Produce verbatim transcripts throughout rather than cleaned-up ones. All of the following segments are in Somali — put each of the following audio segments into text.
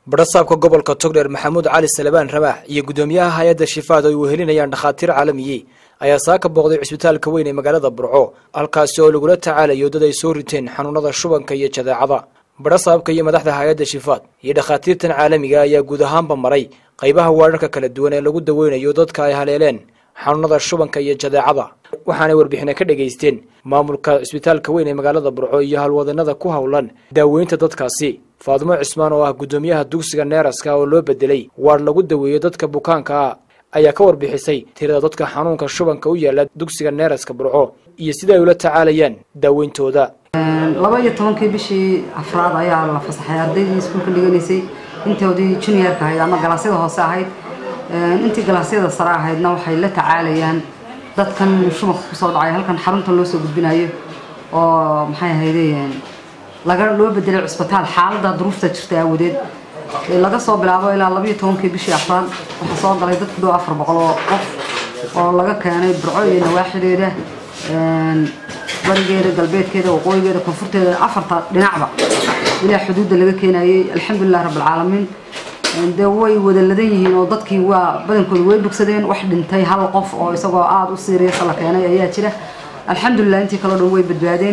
برصابك قبل كتقدر محمود علي السلبان رماح يقدميها هيئة الشفاء ويهلين يان دخاتير عالمية ayaa saaka booqday cisbitaalka weyn ee magaalada Burco halkaas oo lagu la tacaalayo dad ay soo riteen xanuunada shubanka iyo jadeecada barasabka iyo madaxda hay'adda shifaad iyo dhakhaatiirtan caalamiga ayaa guud ahaanba maray qaybaha waararka kala duwan ee lagu daweynayo dadka ay haleeleen xanuunada shubanka iyo jadeecada waxaana warbixin ka dhageysteen maamulka cisbitaalka weyn ee magaalada Burco iyo halwadanada ku hawlan daaweynta dadkaasi Faadimo Cismaan oo ah gudoomiyaha dugsiga neeraska oo loo bedelay waar lagu daweeyo dadka bukaanka ayaa ka warbixisay tirada dadka xanuunka shubanka u yaala dugsiga neeraska Burco iyo sida ay ula tacaalayaan daaweyntooda laba iyo tobankii bishii afraad ayaa la fasaxay ardaydii iskuulka dhiganaysay intoodii juniorka ahayd ama galaasyada hoose ahayd intii galaasyada sare ahaydna waxay la tacaalayaan dadkan shubanka ku soo dhacay halkan xarunta loo soo gudbinayo oo maxay ahaydeen laga loo bedelay cisbitaal xaaladda duruufta jirta awgeed laga soo bilaabo ilaa laba iyo tobankii bishii afraad waxa soo galay dad ku dhow afar boqol oo qof oo laga keenay Burco iyo nawaaxideeda een barigeeda galbeedkeeda waqooyigeeda koonfurteeda afarta dhinacba ilaa xuduudda laga keenayay alxamdulillah rabbil caalamiin inta way wada ladan yihiin oo dadkii waa badankoodu way bogsadeen wax dhintay hal qof oo isagoo aad u serious la keenay ayaa jira alxamdulillah intii kala dhan way badbaadeen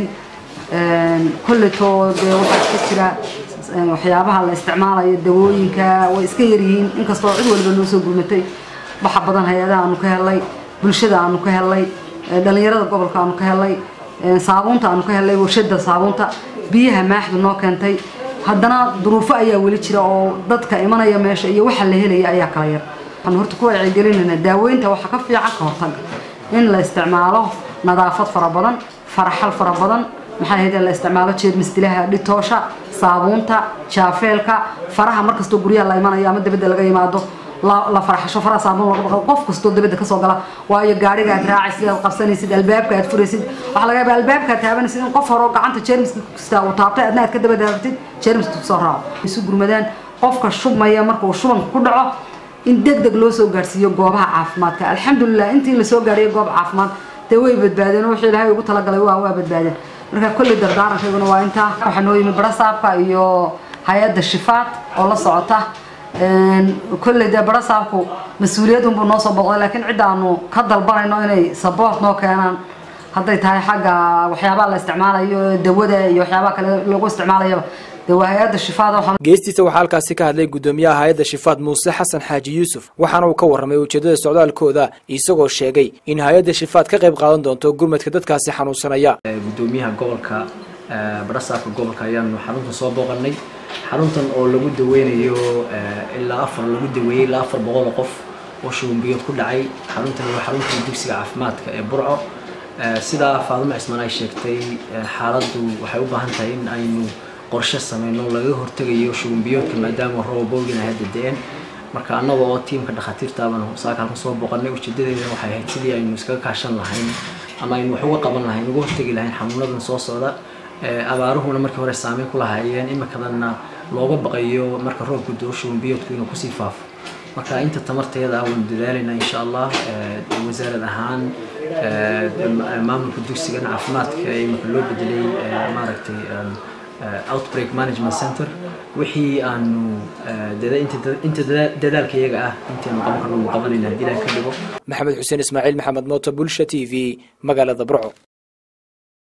een kullatoo waxa ka jira waxyaabaha la isticmaalayo dawooyinka way iska yar yihiin inkastoo cid walba loo soo gurmatay waxa badan hay'adaha aanu ka helay bulshada aanu ka helay dhalinyarada gobolka aanu ka helay saabuunta aanu ka helay warshada saabuunta biyaha maaxdu noo keentay haddana duruufo ayaa wali jira oo dadka imanaya meesha iyo waxa la helay ayaa kala yar waxaan horta ku wacyigelinayna daaweynta waxa ka fiican ka hortag in la isticmaalo nadaafad fara badan faraxal fara badan maxaa heeday la isticmaalo jeermis dilaha dhitoosha saabuunta jaafeelka faraha markastoo guriga la imanaya ama dibadda laga yimaado la faraxasho faraha saabuun laga baqo qof kasto dibadda ka soo gala waayo gaariga aad raacaysid aad qabsanaysid albaabka aad furaysid waxa laga yaabaa albaabka taabanaysid in qof hore gacanta jeermis kasta uu taabtay adna aad ka dabada rabtid jeermis ku soo raaco isu gurmadaan qofka shubmaya markuu shuban ku dhaco in degdeg loo soo gaarsiiyo goobaha caafimaadka alxamdulillah intii la soo gaariyo goob caafimaad tay way badbaadeen wixii Ilaahay ugu tala galay waa waa badbaadeen marka kulli dardaarankeeduna waa inta waxa noo yimid barasaabka iyo hay'adda shifaad oo la socota een kulli barasaabku mas'uuliyad uu noo soo boqday laakiin cid aanu ka dalbanayno inay support noo keenaan haday tahay xagga waxyaabaha la isticmaalayo dawada iyo waxyaabaha kale lagu isticmaalayo hay'adda shifaad waxaan geestiisa waxa halkaas ka hadlay gudoomiyaha hay'adda shifaad Muuse Xasan Xaaji Yuusuf waxaana uu ka warramay ujeedada socdaalkooda isagoo sheegay in hay'adda shifaad ka qayb qaadan doonto gurmadka dadkaasi xanuunsanaya gudoomiyaha gobolka barasaabka gobolka ayaan xarunta soo booqanay xaruntan oo lagu daweynayo ilaa afar lagu daweeyay ilaa afar boqol qof oo shuban biyo ku dhacay xaruntan waa xarunta dugsiga caafimaadka ee Burco sida Faadimo Cismaan ay sheegtay xaaladdu waxay u baahan tahay in aynu qorshe sameeyno laga hortagayo shuban biyoodka maadaama roobowgina hadda deen marka annaga oo tiimka dhakhaatiirta baan saaka halka soo booqanay ujeedadeena waxay ahayd sidii aynu iska kaashan lahayn ama aynu wax uga qaban lahayn uga hortagi lahayn xanuunadan soo socda abaaruhuna markii hore saameyn ku lahaayeen imikadana looga baqayo marka roobku doo shuban biyoodku inuu ku sii faafo marka inta tamarteeda aan dadaalayna insha Allah wasaaradda ahaan maamulka dugsiga caafimaadka ee marka loo bedelay maaragtay outbreak management center wixii aanu inta dadaalka iyaga ah intaanu qaban karno qabanayna hadii la ka dhigo Maxamed Xuseen Ismaaciil Maxamed Moota Bulsha T V magaalada Burco.